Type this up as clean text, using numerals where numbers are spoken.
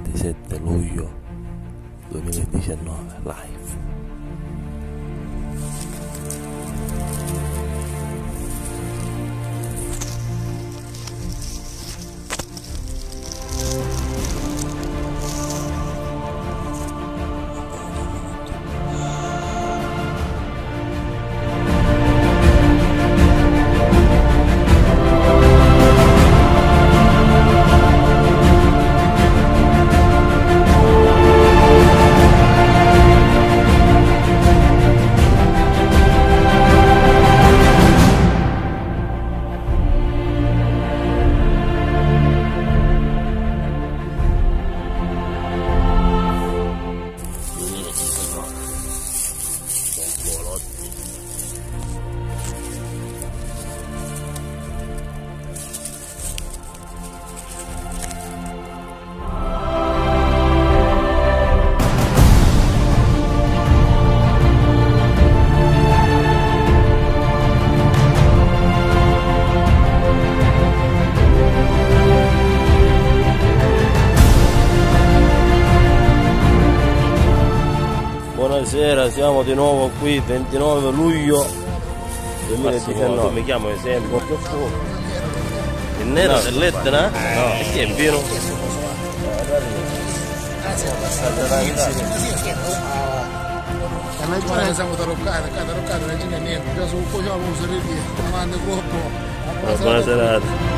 27 luglio 2019 live. Buonasera, siamo di nuovo qui, 29 luglio 2019. Mi chiamo Esemio. Il nero dell'Etna? No. E chi è in pieno? Noi siamo taroccati, non c'è niente, già sul cuoio uso di lì, avanti troppo. Buona serata.